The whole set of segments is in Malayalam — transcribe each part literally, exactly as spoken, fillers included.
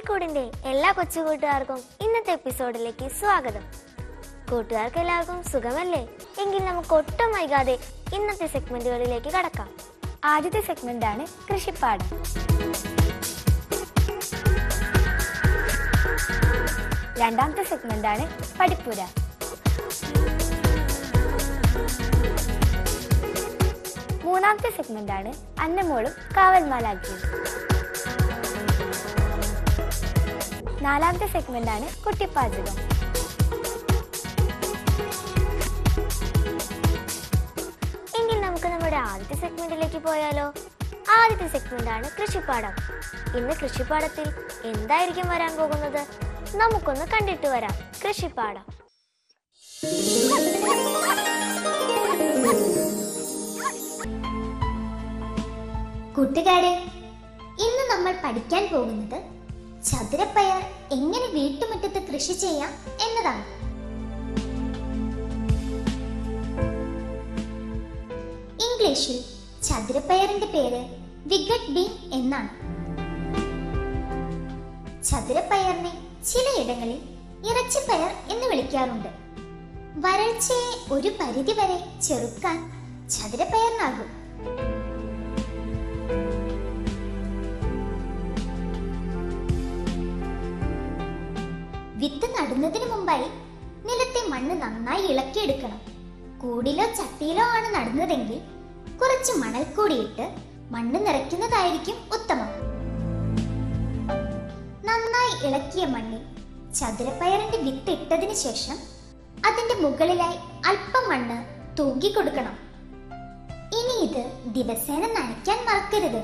കിളിക്കൂടിന്റെ എല്ലാ കൊച്ചു കൂട്ടുകാർക്കും ഇന്നത്തെ എപ്പിസോഡിലേക്ക് സ്വാഗതം. കൂട്ടുകാർക്ക് എല്ലാവർക്കും സുഖമല്ലേ? എങ്കിൽ നമുക്ക് ഒട്ടും വൈകാതെ ഇന്നത്തെ സെഗ്മെന്റുകളിലേക്ക് കടക്കാം. ആദ്യത്തെ സെഗ്മെന്റ് ആണ് കൃഷിപ്പാടം. രണ്ടാമത്തെ സെഗ്മെന്റ് ആണ് പഠിപ്പുര. മൂന്നാമത്തെ സെഗ്മെന്റ് ആണ് അന്നമോളും കാവൽമാലാക്കിയും. നാലാമത്തെ സെഗ്മെന്റ് ആണ് കുട്ടിപ്പാചകം. എങ്കിൽ നമുക്ക് നമ്മുടെ ആദ്യത്തെ സെഗ്മെന്റിലേക്ക് പോയാലോ? ആദ്യത്തെ സെഗ്മെന്റ് ആണ് കൃഷിപ്പാടം. ഇന്ന് കൃഷിപ്പാടത്തിൽ എന്തായിരിക്കും വരാൻ പോകുന്നത്? നമുക്കൊന്ന് കണ്ടിട്ട് വരാം. കൃഷിപ്പാടം. കൂട്ടുകാരെ, ഇന്ന് നമ്മൾ പഠിക്കാൻ പോകുന്നത് ചതുരപ്പയർ എങ്ങനെ വീട്ടുമുറ്റത്ത് കൃഷി ചെയ്യാം എന്നതാണ്. ഇംഗ്ലീഷിൽ ചതുരപ്പയറിന്റെ പേര് വിഗട്ട് ബീൻ എന്നാണ്. ചതുരപ്പയറിനെ ചിലയിടങ്ങളിൽ ഇറച്ചിപ്പയർ എന്ന് വിളിക്കാറുണ്ട്. വരൾച്ചയെ ഒരു പരിധി വരെ ചെറുക്കാൻ ചതുരപ്പയറിനാകും. വിത്ത് നടുന്നതിന് മുമ്പായി നിലത്തെ മണ്ണ് നന്നായി ഇളക്കിയെടുക്കണം. കൂടിലോ ചട്ടിയിലോ ആണ് നടുന്നതെങ്കിൽ കുറച്ച് മണൽ കൂടിയിട്ട് മണ്ണ് നിറയ്ക്കുന്നതായിരിക്കും ഉത്തമം. നന്നായി ഇളക്കിയ മണ്ണിൽ ചതുരപ്പയറിന്റെ വിത്ത് ഇട്ടതിന് ശേഷം അതിന്റെ മുകളിലായി അല്പം മണ്ണ് തൂക്കി കൊടുക്കണം. ഇനി ഇത് ദിവസേന നനയ്ക്കാൻ മറക്കരുത്.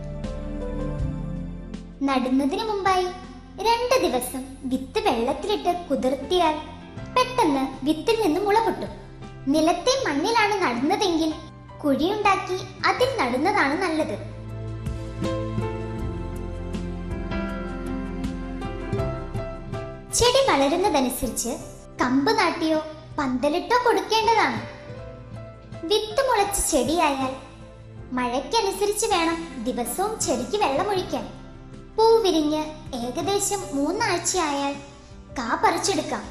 നടുന്നതിന് മുമ്പായി രണ്ട് ദിവസം വിത്ത് വെള്ളത്തിലിട്ട് കുതിർത്തിയാൽ പെട്ടെന്ന് വിത്തിൽ നിന്ന് മുള പൊട്ടും. നിലത്തെ മണ്ണിലാണ് നടുന്നതെങ്കിൽ കുഴിയുണ്ടാക്കി അതിൽ നടുന്നതാണ് നല്ലത്. ചെടി വളരുന്നതനുസരിച്ച് കമ്പ് നാട്ടിയോ പന്തലിട്ടോ കൊടുക്കേണ്ടതാണ്. വിത്ത് മുളച്ച ചെടിയായാൽ മഴയ്ക്കനുസരിച്ച് വേണം ദിവസവും ചെടിക്ക് വെള്ളമൊഴിക്കാൻ. പൂ വിരിഞ്ഞ് ഏകദേശം മൂന്നാഴ്ചയായാൽ കാ പറിച്ചെടുക്കാം.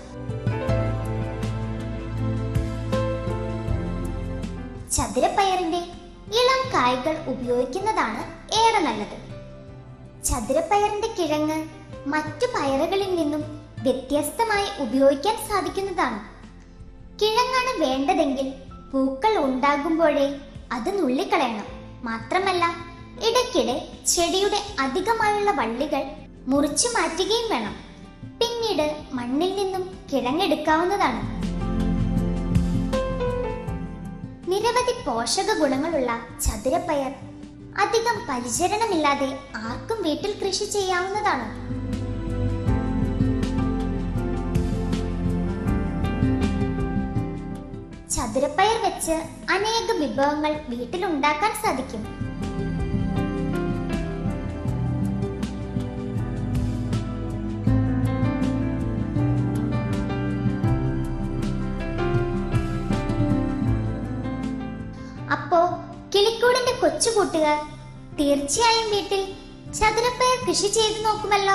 ചതുരപ്പയറിന്റെ ഇളം കായ്കൾ ഉപയോഗിക്കുന്നതാണ് ഏറെ നല്ലത്. ചതുരപ്പയറിന്റെ കിഴങ്ങ് മറ്റു പയറുകളിൽ നിന്നും വ്യത്യസ്തമായി ഉപയോഗിക്കാൻ സാധിക്കുന്നതാണ്. കിഴങ്ങാണ് വേണ്ടതെങ്കിൽ പൂക്കൾ ഉണ്ടാകുമ്പോഴേ അത് നുള്ളിക്കളയണം. മാത്രമല്ല ഇടയ്ക്കിടെ ചെടിയുടെ അധികമായുള്ള വള്ളികൾ മുറിച്ചു മാറ്റുകയും വേണം. പിന്നീട് മണ്ണിൽ നിന്നും കിഴങ്ങെടുക്കാവുന്നതാണ്. നിരവധി പോഷക ഗുണങ്ങളുള്ള ചതുരപ്പയർ അധികം പരിചരണമില്ലാതെ ആർക്കും വീട്ടിൽ കൃഷി ചെയ്യാവുന്നതാണ്. ചതുരപ്പയർ വെച്ച് അനേകം വിഭവങ്ങൾ വീട്ടിലുണ്ടാക്കാൻ സാധിക്കും. അപ്പോ കിളിക്കൂടിന്റെ കൊച്ചു കൂട്ടുകാർ തീർച്ചയായും വീട്ടിൽ ചതുരപ്പയർ കൃഷി ചെയ്തു നോക്കുമല്ലോ.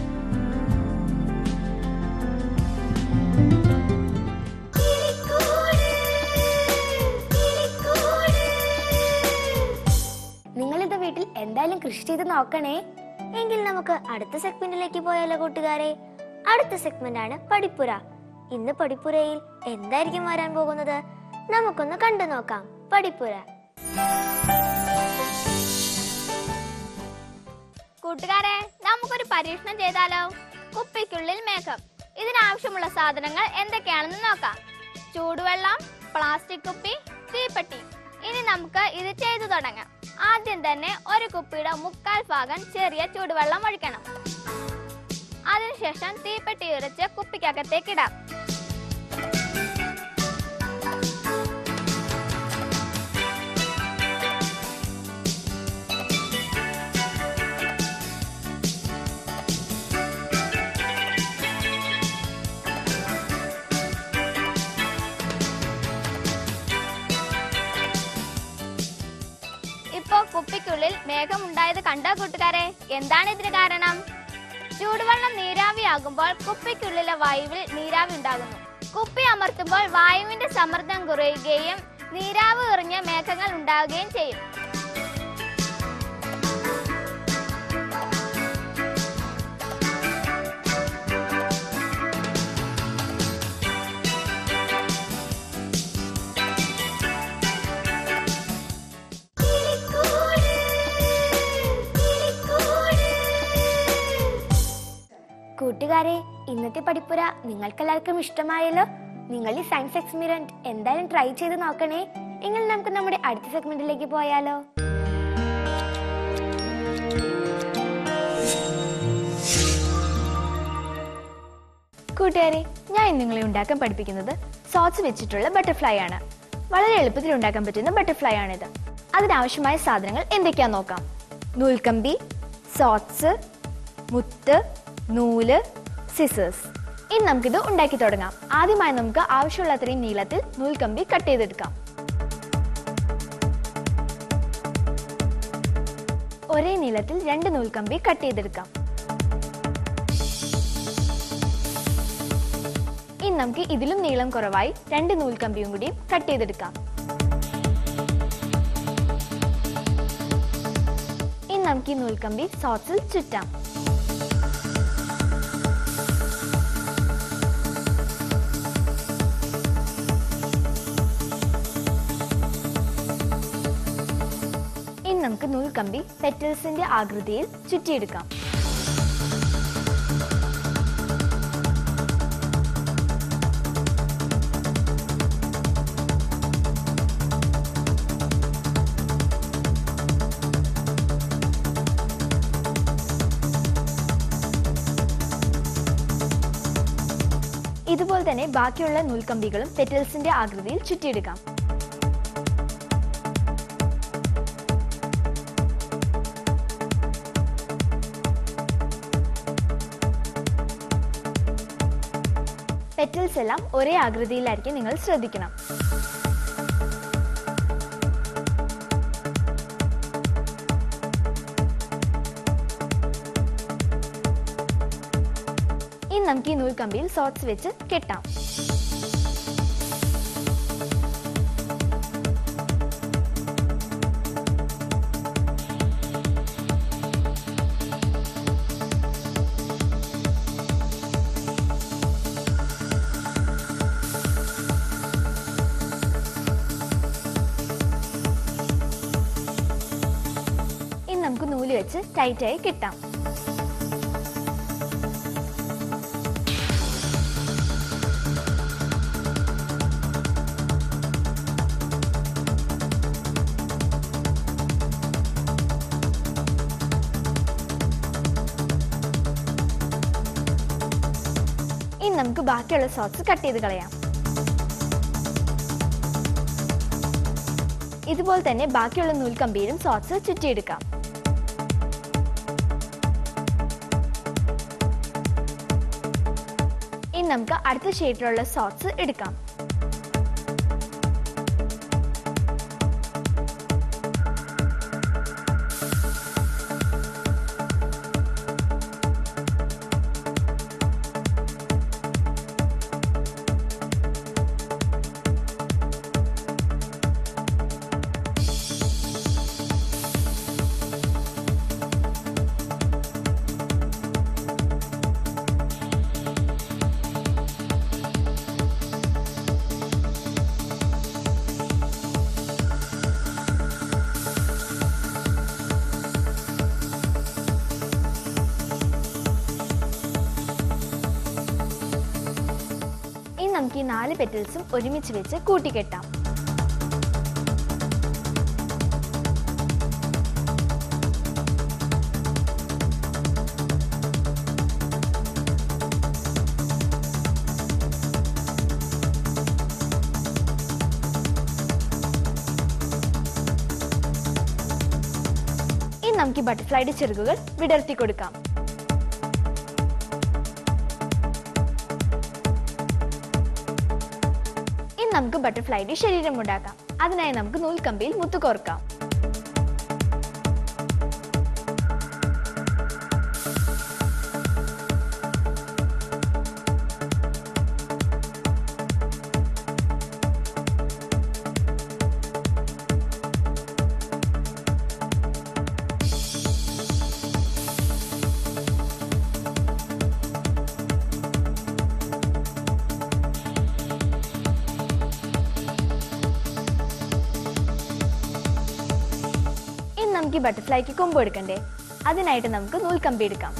നിങ്ങളിത് വീട്ടിൽ എന്തായാലും കൃഷി ചെയ്ത് നോക്കണേ. എങ്കിൽ നമുക്ക് അടുത്ത സെഗ്മെന്റിലേക്ക് പോയാലോ കൂട്ടുകാരെ? അടുത്ത സെഗ്മെന്റ് ആണ് പഠിപ്പുര. ഇന്ന് പഠിപ്പുരയിൽ എന്തായിരിക്കും വരാൻ പോകുന്നത്? നമുക്കൊന്ന് കണ്ടു നോക്കാം. പഠിപ്പുര. കൂട്ടുകാരെ, നമുക്കൊരു പരീക്ഷണം ചെയ്താലോ? കുപ്പിക്കുള്ളിൽ മേഘം. ഇതിനാവശ്യമുള്ള സാധനങ്ങൾ എന്തൊക്കെയാണെന്ന് നോക്കാം. ചൂടുവെള്ളം, പ്ലാസ്റ്റിക് കുപ്പി, തീപ്പെട്ടി. ഇനി നമുക്ക് ഇത് ചെയ്തു തുടങ്ങാം. ആദ്യം തന്നെ ഒരു കുപ്പിയുടെ മുക്കാൽ ഭാഗം ചെറിയ ചൂടുവെള്ളം ഒഴിക്കണം. അതിനുശേഷം തീപ്പെട്ടി ഉരച്ച് കുപ്പിക്കകത്തേക്കിടാം. ഇപ്പോ കുപ്പിക്കുള്ളിൽ മേഘമുണ്ടായത് കണ്ടോ കൂട്ടുകാരെ? എന്താണ് ഇതിന് കാരണം? ചൂടുവെള്ളം കുപ്പിയാകുമ്പോൾ കുപ്പിക്കുള്ളിലെ വായുവിൽ നീരാവി ഉണ്ടാകുന്നു. കുപ്പി അമർത്തുമ്പോൾ വായുവിന്റെ സമ്മർദ്ദം കുറയുകയും നീരാവ് എറിഞ്ഞ മേഘങ്ങൾ ഉണ്ടാവുകയും ചെയ്യും. കൂട്ടുകാരെ, ഇന്നത്തെ പഠിപ്പുര നിങ്ങൾക്കെല്ലാവർക്കും ഇഷ്ടമായല്ലോ. നിങ്ങൾ ഈ സയൻസ് എക്സ്പെരിമെന്റ് എന്തായാലും ട്രൈ ചെയ്ത് നോക്കണേ. എങ്കിൽ നമുക്ക് നമ്മുടെ അടുത്ത സെഗ്മെന്റിലേക്ക് പോയാലോ? കൂട്ടുകാരെ, ഞാൻ ഇന്ന് നിങ്ങളെ ഉണ്ടാക്കാൻ പഠിപ്പിക്കുന്നത് സോട്സ് വെച്ചിട്ടുള്ള ബട്ടർഫ്ലൈ ആണ്. വളരെ എളുപ്പത്തിൽ ഉണ്ടാക്കാൻ പറ്റുന്ന ബട്ടർഫ്ലൈ ആണിത്. അതിനാവശ്യമായ സാധനങ്ങൾ എന്തൊക്കെയാന്ന് നോക്കാം. നൂൽക്കമ്പി, സോട്സ്, മുത്ത്, നൂല്, സിസേഴ്സ്. ഇനി നമുക്കിത് ഉണ്ടാക്കി തുടങ്ങാം. ആദ്യമായി നമുക്ക് ആവശ്യമുള്ള അത്രയും നീളത്തിൽ നൂൽക്കമ്പി കട്ട് ചെയ്തെടുക്കാം. ഒരേ നീളത്തിൽ രണ്ട് നൂൽക്കമ്പി കട്ട് ചെയ്തെടുക്കാം. ഇനി നമുക്ക് ഇതിലും നീളം കുറവായി രണ്ട് നൂൽക്കമ്പിയും കൂടി കട്ട് ചെയ്തെടുക്കാം. ഇനി നമുക്ക് ഈ നൂൽക്കമ്പി സോട്സിൽ ചുറ്റാം. നമുക്ക് നൂൽക്കമ്പി പെറ്റൽസിന്റെ ആകൃതിയിൽ ചുറ്റിയെടുക്കാം. ഇതുപോലെ തന്നെ ബാക്കിയുള്ള നൂൽക്കമ്പികളും പെറ്റൽസിന്റെ ആകൃതിയിൽ ചുറ്റിയെടുക്കാം. പെറ്റൽസ് എല്ലാം ഒരേ ആകൃതിയിലായിരിക്കും നിങ്ങൾ ശ്രദ്ധിക്കണം. ഇനി നമുക്ക് ഈ നൂൽക്കമ്പിയിൽ സോട്സ് വെച്ച് കെട്ടാം. നമുക്ക് നൂല് വെച്ച് ടൈറ്റായി കെട്ടാം. ഇനി നമുക്ക് ബാക്കിയുള്ള സോട്സ് കട്ട് ചെയ്ത് കളയാം. ഇതുപോലെ തന്നെ ബാക്കിയുള്ള നൂൽക്കമ്പിയിലും സോട്സ് ചുറ്റിയെടുക്കാം. ഇനി നമുക്ക് അടുത്ത ഷേഡിലുള്ള സോട്സ് എടുക്കാം. നമുക്ക് ഈ നാല് പെറ്റൽസും ഒരുമിച്ച് വെച്ച് കൂട്ടിക്കെട്ടാം. ഇനി നമുക്ക് ഈ ബട്ടർഫ്ലൈയുടെ ചിറകുകൾ വിടർത്തി കൊടുക്കാം. നമുക്ക് ബട്ടർഫ്ലൈയുടെ ശരീരം ഉണ്ടാക്കാം. അതിനായി നമുക്ക് നൂൽക്കമ്പിയിൽ മുത്ത് കോർക്കാം. ബട്ടർഫ്ലൈക്ക് കൊമ്പ് എടുക്കണ്ടേ? അതിനായിട്ട് നമുക്ക് നൂൽക്കമ്പി എടുക്കാം.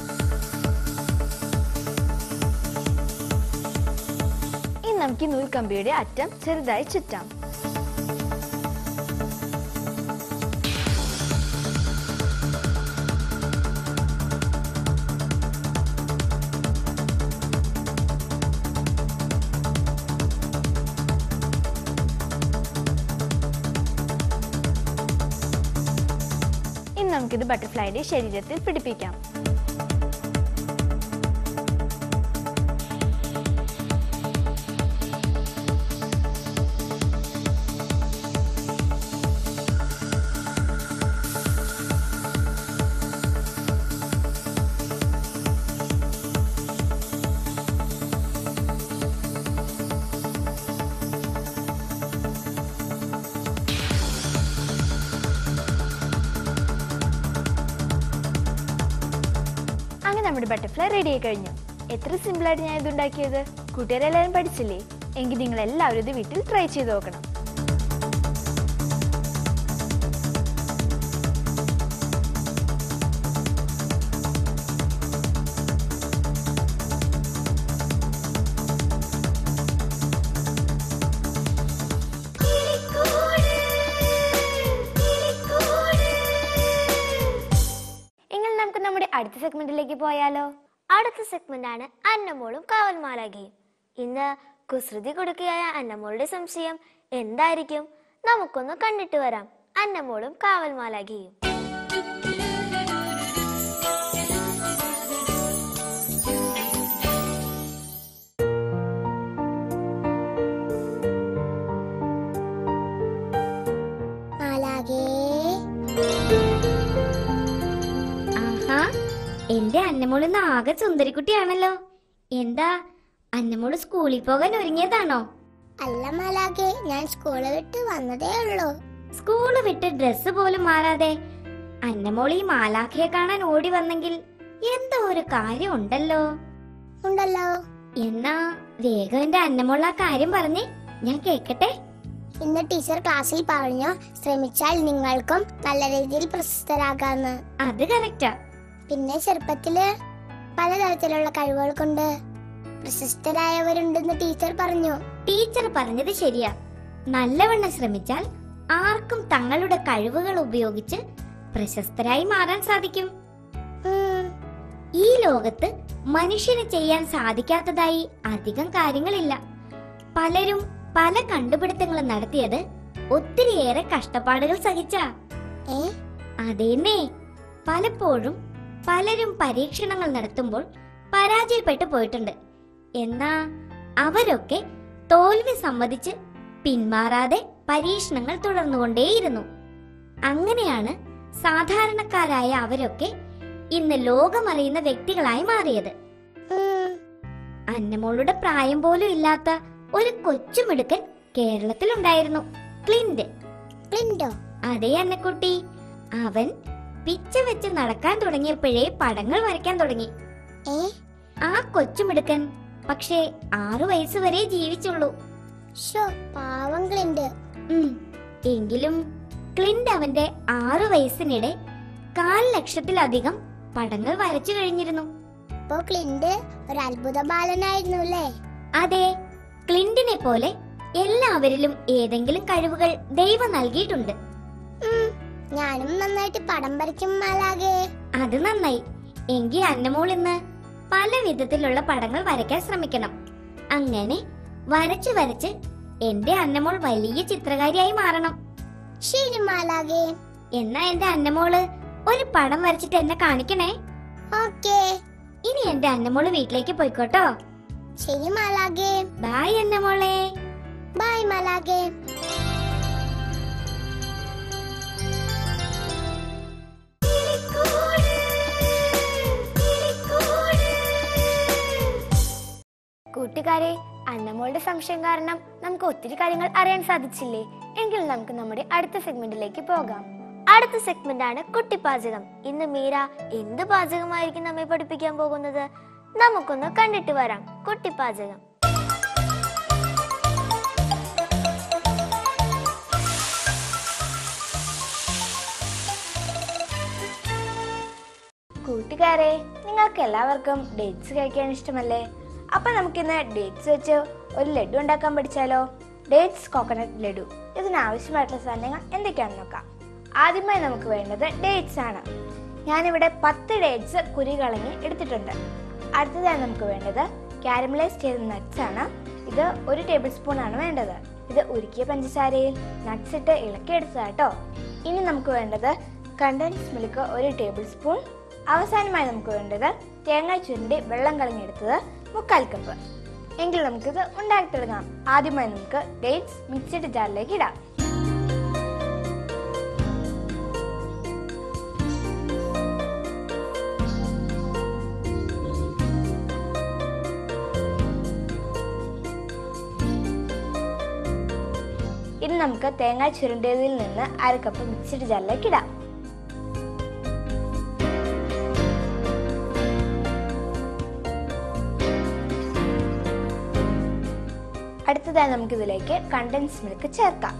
ഇനി നമുക്ക് ഈ നൂൽക്കമ്പിയുടെ അറ്റം ചെറുതായി ചുറ്റാം. നമുക്കിത് ബട്ടർഫ്ലൈയുടെ ശരീരത്തിൽ പിടിപ്പിക്കാം. നമ്മുടെ ബട്ടർഫ്ലൈ റെഡി ആയി കഴിഞ്ഞു. എത്ര സിമ്പിൾ ആയിട്ട് ഞാൻ ഇത് ഉണ്ടാക്കിയത്. കൂട്ടുകാരെല്ലാവരും പഠിച്ചില്ലേ? എങ്കിൽ നിങ്ങൾ എല്ലാവരും ഇത് വീട്ടിൽ ട്രൈ ചെയ്ത് നോക്കണം. അടുത്ത സെഗ്മെന്റിലേക്ക് പോയാലോ? അടുത്ത സെഗ്മെന്റ് ആണ് അന്നമോളും കാവൽമാലാഖയും. ഇന്ന് കുസൃതി കൊടുക്കുകയായ അന്നമോളുടെ സംശയം എന്തായിരിക്കും? നമുക്കൊന്ന് കണ്ടിട്ട് വരാം. അന്നമോളും കാവൽമാലാഖയും. എന്റെ അന്നമോള് ഇന്ന് ആകെ സുന്ദരിക്കുട്ടിയാണല്ലോ. എന്താ അന്നമോള് സ്കൂളിൽ പോകാൻ ഒരുങ്ങിയതാണോ? അല്ല മാലാഖേ, ഞാൻ സ്കൂള് വിട്ട് വന്നതേ ഉള്ളൂ. സ്കൂള് വിട്ട് ഡ്രസ് പോലും മാറാതെ അന്നമോള് ഈ മാലാഖയെ കാണാൻ ഓടി വന്നെങ്കിൽ എന്തോ ഒരു കാര്യം ഉണ്ടല്ലോ. ഉണ്ടല്ലോ. എന്നാ വേഗം എന്റെ അന്നമോള് ആ കാര്യം പറഞ്ഞേ, ഞാൻ കേക്കട്ടെ. ഇന്ന് ടീച്ചർ ക്ലാസ്സിൽ പറഞ്ഞു, ശ്രമിച്ചാൽ നിങ്ങൾക്കും നല്ല രീതിയിൽ പ്രശസ്തരാകാന്ന്. അത് കറക്റ്റാ. പിന്നെ ചെറുപ്പത്തില് പലതരത്തിലുള്ള കഴിവുകൾ കൊണ്ട് പ്രശസ്തരായവരുണ്ടെന്ന് ടീച്ചർ പറഞ്ഞു. ടീച്ചർ പറഞ്ഞത് ശരിയാ. നല്ലവണ്ണം ശ്രമിച്ചാൽ ആർക്കും തങ്ങളുടെ കഴിവുകൾ ഉപയോഗിച്ച് പ്രശസ്തരായി മാറാൻ സാധിക്കും. ഈ ലോകത്ത് മനുഷ്യന് ചെയ്യാൻ സാധിക്കാത്തതായി അധികം കാര്യങ്ങളില്ല. പലരും പല കണ്ടുപിടുത്തങ്ങളും നടത്തിയത് ഒത്തിരിയേറെ കഷ്ടപ്പാടുകൾ സഹിച്ചാ. ഏ അതേന്നേ, പലപ്പോഴും പലരും പരീക്ഷണങ്ങൾ നടത്തുമ്പോൾ പരാജയപ്പെട്ടു പോയിട്ടുണ്ട്. എന്നാ അവരൊക്കെ തോൽവി സമ്മതിച്ച് പിന്മാറാതെ പരീക്ഷണങ്ങൾ തുടർന്നുകൊണ്ടേയിരുന്നു. അങ്ങനെയാണ് സാധാരണക്കാരായ അവരൊക്കെ ഇന്ന് ലോകമറിയുന്ന വ്യക്തികളായി മാറിയത്. അന്നമോളുടെ പ്രായം പോലും ഇല്ലാത്ത ഒരു കൊച്ചുമിടുക്കൻ കേരളത്തിലുണ്ടായിരുന്നു, ക്ലിന്റ്. ക്ലിന്റോ? അതേ അന്നക്കുട്ടി. അവൻ പിച്ച വെച്ച് നടക്കാൻ തുടങ്ങിയപ്പോഴേ പടങ്ങൾ വരയ്ക്കാൻ തുടങ്ങി. ഏ ആ കൊച്ചുമിടുക്കൻ പക്ഷേ ആറു വയസ്സ് വരെ ജീവിച്ചുള്ളൂ. ഷോ, പാവം ക്ലിന്റ്. എങ്കിലും ക്ലിന്റ് അവന്റെ ആറു വയസ്സിനിടെ കാൽ ലക്ഷത്തിലധികം പടങ്ങൾ വരച്ചു കഴിഞ്ഞിരുന്നു. അപ്പോ ക്ലിന്റ് ഒരു അത്ഭുത ബാലനായിരുന്നു അല്ലേ? അതെ, ക്ലിന്റിനെ പോലെ എല്ലാവരിലും ഏതെങ്കിലും കഴിവുകൾ ദൈവം നൽകിയിട്ടുണ്ട്. ഞാനും നന്നായിട്ട് പടം വരയ്ക്കും മാലാഖേ. അത് നന്നായി. എങ്കിൽ അന്നമോൾ ഇന്ന് പല വിധത്തിലുള്ള പടങ്ങൾ വരയ്ക്കാൻ ശ്രമിക്കണം. അങ്ങനെ വരച്ച് വരച്ച് എന്റെ അന്നമോൾ വലിയ ചിത്രകാരിയായി മാറണം. ശരി മാലാഖേ. എന്നാ എന്റെ അന്നമോള് ഒരു പടം വരച്ചിട്ട് എന്നെ കാണിക്കണേ. ഓക്കേ. ഇനി എന്റെ അന്നമോള് വീട്ടിലേക്ക് പോയിക്കോട്ടോ. ശരി മാലാഖേ. ബൈ അന്നമോളെ. ബൈ മാലാഖേ. കൂട്ടുകാരെ, അന്നമോളുടെ സംശയം കാരണം നമുക്ക് ഒത്തിരി കാര്യങ്ങൾ അറിയാൻ സാധിച്ചില്ലേ? എങ്കിൽ നമുക്ക് നമ്മുടെ അടുത്ത സെഗ്മെന്റിലേക്ക് പോകാം. അടുത്ത സെഗ്മെന്റ് ആണ് കുട്ടിപ്പാചകം. ഇന്ന് മീര എന്ത് പാചകമായിരിക്കും നമ്മെ പഠിപ്പിക്കാൻ പോകുന്നത്? നമുക്കൊന്ന് കണ്ടിട്ട് വരാം. കുട്ടിപ്പാചകം. കൂട്ടുകാരെ, നിങ്ങൾക്ക് എല്ലാവർക്കും ഡേറ്റ്സ് കഴിക്കാൻ ഇഷ്ടമല്ലേ? അപ്പൊ നമുക്കിന്ന് ഡേറ്റ്സ് വെച്ച് ഒരു ലഡു ഉണ്ടാക്കാൻ പഠിച്ചാലോ? Dates coconut laddu. ഇതിനാവശ്യമായിട്ടുള്ള സാധനങ്ങൾ എന്തൊക്കെയാണെന്ന് നോക്കാം. ആദ്യമായി നമുക്ക് വേണ്ടത് ഡേറ്റ്സ് ആണ്. ഞാനിവിടെ പത്ത് ഡേറ്റ്സ് കുരി കളഞ്ഞ് എടുത്തിട്ടുണ്ട്. അടുത്തതായി നമുക്ക് വേണ്ടത് കാരമലൈസ് ചെയ്ത നട്ട്സ് ആണ്. ഇത് ഒരു ടേബിൾ സ്പൂൺ ആണ് വേണ്ടത്. ഇത് ഉരുക്കിയ പഞ്ചസാരയിൽ നട്ട്സ് ഇട്ട് ഇളക്കിയെടുത്തതാട്ടോ. ഇനി നമുക്ക് വേണ്ടത് കണ്ടൻസ് മിൽക്ക് ഒരു ടേബിൾ സ്പൂൺ. അവസാനമായി നമുക്ക് വേണ്ടത് തേങ്ങ ചുരുണ്ടി വെള്ളം കളഞ്ഞെടുത്തത് മുക്കാൽ കപ്പ്. എങ്കിൽ നമുക്കിത് ഉണ്ടാക്കി തുടങ്ങാം. ആദ്യമായി നമുക്ക് ഡേറ്റ്സ് മിക്സിഡ് ജാറിലേക്ക് ഇടാം. ഇനി നമുക്ക് തേങ്ങ ചുരുണ്ടിയതിൽ നിന്ന് അര കപ്പ് മിക്സിഡ് ജാറിലേക്ക് ഇടാം. അടുത്തതായി നമുക്കിതിലേക്ക് കണ്ടൻസ് മിൽക്ക് ചേർക്കാം.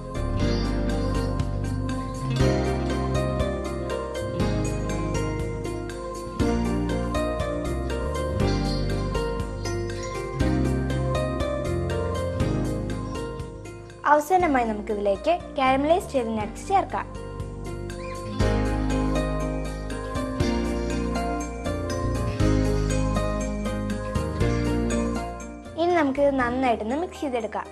അവസാനമായി നമുക്കിതിലേക്ക് കാരമലൈസ് ചെയ്ത നട്ട്സ് ചേർക്കാം. ഇനി നമുക്കിത് നന്നായിട്ടൊന്ന് മിക്സ് ചെയ്തെടുക്കാം.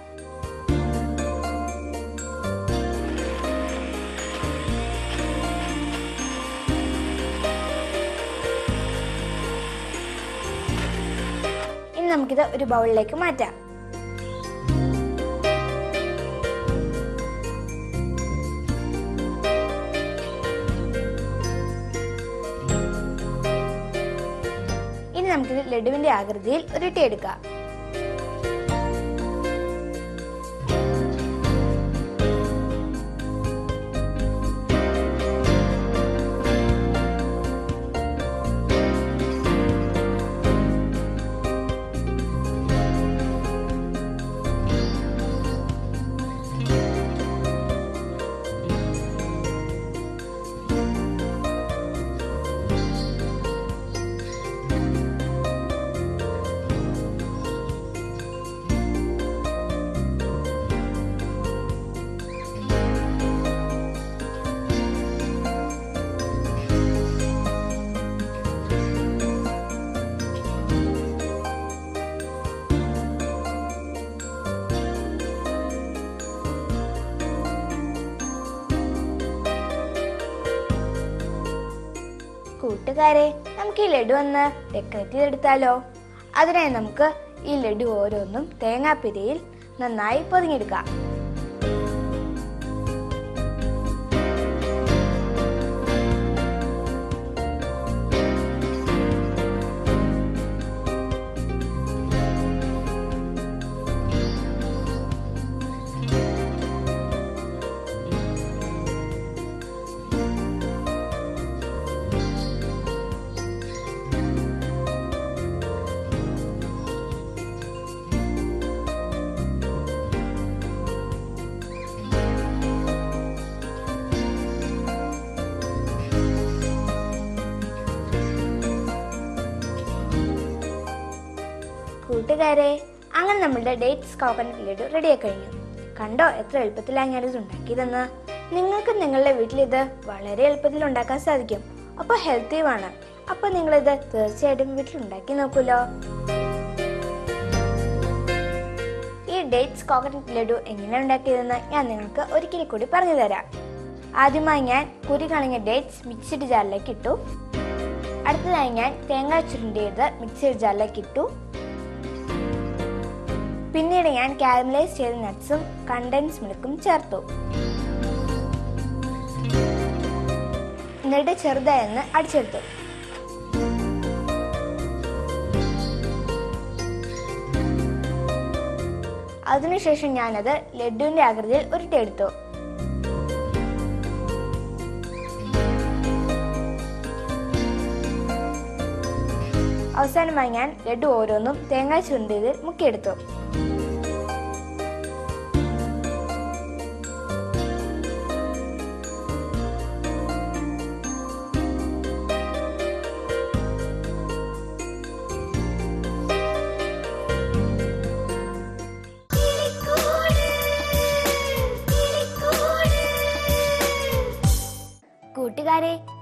ഇനി നമുക്കിത് ഒരു ബൗളിലേക്ക് മാറ്റാം. ഇനി നമുക്കിത് ലഡുവിന്റെ ആകൃതിയിൽ ഉരുട്ടിയെടുക്കാം. കൂട്ടുകാരെ, നമുക്ക് ഈ ലഡു ഒന്ന് ഡെക്കറേറ്റ് ചെയ്തെടുത്താലോ? അതിനായി നമുക്ക് ഈ ലഡു ഓരോന്നും തേങ്ങാപ്പിരിയിൽ നന്നായി പൊതിഞ്ഞെടുക്കാം. കൂട്ടുകാരെ, അങ്ങനെ നമ്മളുടെ ഡേറ്റ്സ് കോക്കനട്ട് ലഡു റെഡിയായി കഴിഞ്ഞു. കണ്ടോ എത്ര എളുപ്പത്തിലാണ് ഞാനിത് ഉണ്ടാക്കിയതെന്ന്? നിങ്ങൾക്ക് നിങ്ങളുടെ വീട്ടിൽ ഇത് വളരെ എളുപ്പത്തിൽ ഉണ്ടാക്കാൻ സാധിക്കും. അപ്പോൾ ഹെൽത്തിയുമാണ്. അപ്പോൾ നിങ്ങളിത് തീർച്ചയായിട്ടും വീട്ടിൽ ഉണ്ടാക്കി നോക്കൂലോ. ഈ ഡേറ്റ്സ് കോക്കനട്ട് ലഡു എങ്ങനെ ഉണ്ടാക്കിയതെന്ന് ഞാൻ നിങ്ങൾക്ക് ഒരിക്കൽ കൂടി പറഞ്ഞു തരാം. ആദ്യമായി ഞാൻ കുരി കളഞ്ഞ ഡേറ്റ്സ് മിക്സിഡ് ജാറിലേക്ക് ഇട്ടു. അടുത്തതായി ഞാൻ തേങ്ങ ചുരുണ്ടിയത് മിക്സിഡ് ജാറിലേക്ക് ഇട്ടു. പിന്നീട് ഞാൻ കാരമലൈസ് ചെയ്ത നട്ട്സും കണ്ടൻസ് മിൽക്കും ചേർത്തു. എന്നിട്ട് ചെറുതായെന്ന് അടിച്ചെടുത്തു. അതിനുശേഷം ഞാനത് ലഡുവിന്റെ ആകൃതിയിൽ ഉരുട്ടിയെടുത്തു. അവസാനമായി ഞാൻ ലഡു ഓരോന്നും തേങ്ങ ചുരുണ്ടിയതിൽ മുക്കിയെടുത്തു.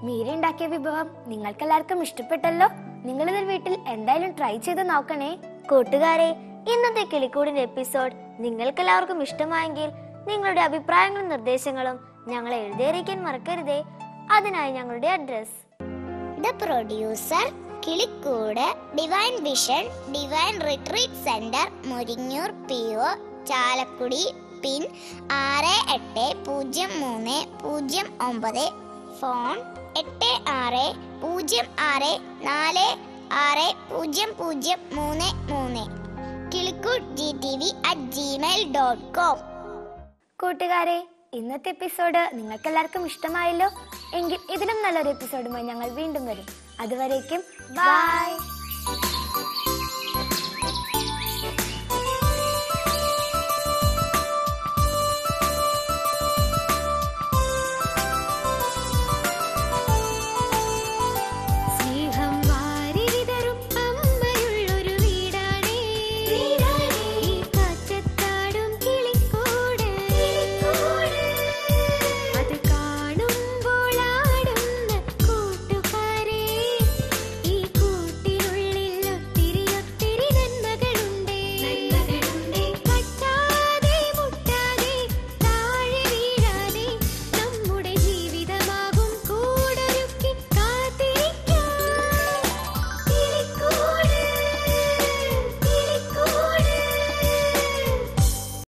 മീര ഉണ്ടാക്കിയ വിഭവം നിങ്ങൾക്കെല്ലാവർക്കും ഇഷ്ടപ്പെട്ടല്ലോ. നിങ്ങളിത് വീട്ടിൽ എന്തായാലും ട്രൈ ചെയ്ത് നോക്കണേ. കൂട്ടുകാരെ, ഇന്നത്തെ കിളിക്കൂടിന്റെ എപ്പിസോഡ് നിങ്ങൾക്കെല്ലാവർക്കും ഇഷ്ടമായെങ്കിൽ നിങ്ങളുടെ അഭിപ്രായങ്ങളും നിർദ്ദേശങ്ങളും ഞങ്ങളെ എഴുതിയറിയിക്കാൻ മറക്കരുതേ. അതിനായി ഞങ്ങളുടെ address: the producer, Kilikkoodu, divine vision, divine retreat centre, Muringoor P O, Chalakudy, pin ആറ് എട്ട് പൂജ്യം മൂന്ന് പൂജ്യം ഒമ്പത്, ഫോൺ എട്ട് ആറ് പൂജ്യം ആറ് നാല് ആറ് പൂജ്യം പൂജ്യം മൂന്ന് മൂന്ന്, Kilikkoodu G T V at gmail dot com. കൂട്ടുകാരെ, ഇന്നത്തെ എപ്പിസോഡ് നിങ്ങൾക്കെല്ലാവർക്കും ഇഷ്ടമായല്ലോ. എങ്കിൽ ഇതിലും നല്ലൊരു എപ്പിസോഡുമായി ഞങ്ങൾ വീണ്ടും വരും. അതുവരേക്കും ബൈ.